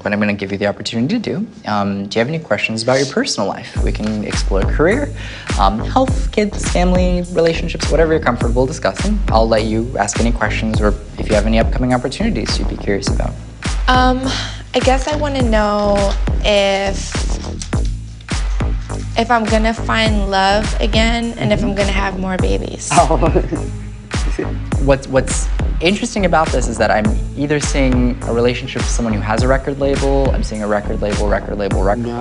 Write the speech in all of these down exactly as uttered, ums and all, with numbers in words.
what I'm going to give you the opportunity to do. Um, do you have any questions about your personal life? We can explore career, um, health, kids, family, relationships, whatever you're comfortable discussing. I'll let you ask any questions or if you have any upcoming opportunities you'd be curious about. Um, I guess I want to know if if I'm gonna find love again and if I'm gonna have more babies. Oh. What's, what's interesting about this is that I'm either seeing a relationship with someone who has a record label, I'm seeing a record label, record label, record. No.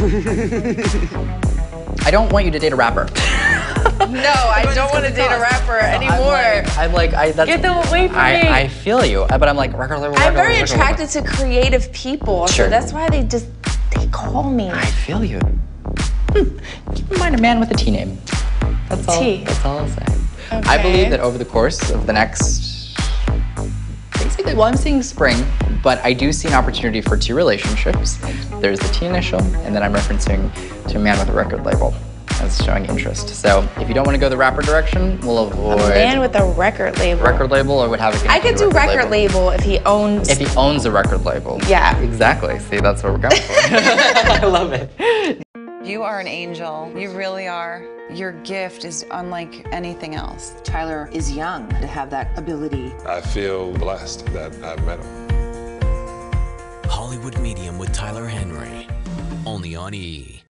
I don't want you to date a rapper. No, I don't want to date a rapper anymore. I'm like, I'm like I, that's, Get them away from I, me. I feel you, but I'm like, record label, record I'm very label, record attracted label. to creative people, Sure. so that's why they just, they call me. I feel you. Hmm. Keep in mind a man with a T name. That's all, T. that's all I'll say. Okay. I believe that over the course of the next, basically, well, I'm seeing spring, but I do see an opportunity for two relationships. There's the T initial, and then I'm referencing to a man with a record label as showing interest. So if you don't want to go the rapper direction, we'll avoid A man with a record label. record label or would have a I could do record label. label if he owns. If he owns a record label. Yeah. Exactly. See, that's what we're going for. I love it. You are an angel. You really are. Your gift is unlike anything else. Tyler is young to have that ability. I feel blessed that I've met him. Hollywood Medium with Tyler Henry, only on E!